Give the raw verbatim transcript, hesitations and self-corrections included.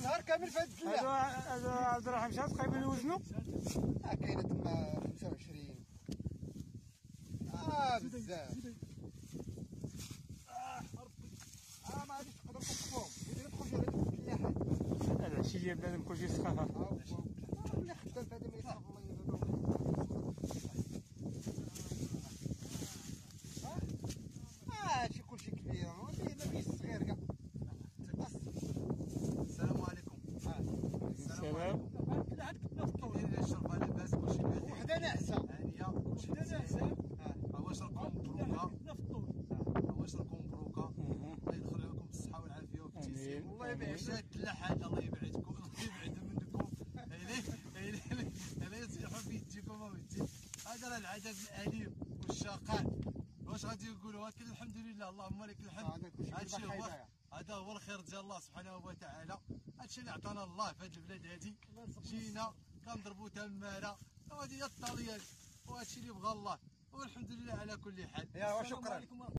نهار كامل في هاد الدنيا. هادو عبد الرحيم شحال تقريبا يوزنوا؟ اه كاينه تما خمسة وعشرين. اه بزاف. اه ربي. اه ما غاديش تقدر توقفهم، إلا تدخل في هذيك الفلاحات. العشي ديال بنادم كلشي سخافه. اه ولا خدام في هذا ما يسخف الله يبارك. اه هادشي كلشي كبير، ما فيهش صغير كاع. السلام عليكم. السلام. عندك تنفطوا. كاين الشرب لاباس كلشي بخير. وحده ناعسه. هانيه كلشي مزيان. ها واش راكم مبروكه. ها واش راكم مبروكه. الله يدخل عليكم بالصحه والعافيه والابتسام. الله يبارك. هاد الدلاحات الله يبعدكم الله يبعد منكم. الا يصيحوا في يديكم اودي. هذا راه العذاب الاليم والشقاء. واش غادي نقولوا؟ ولكن الحمد لله اللهم لك الحمد. هادشي هو هذا هو الخير ديال الله سبحانه وتعالى. هادشي اللي عطانا الله في هاد البلاد هادي. جينا كنضربوا تماره وهادي هي الطاليان وهادشي اللي بغى الله والحمد لله على كل حال. يا شكرا.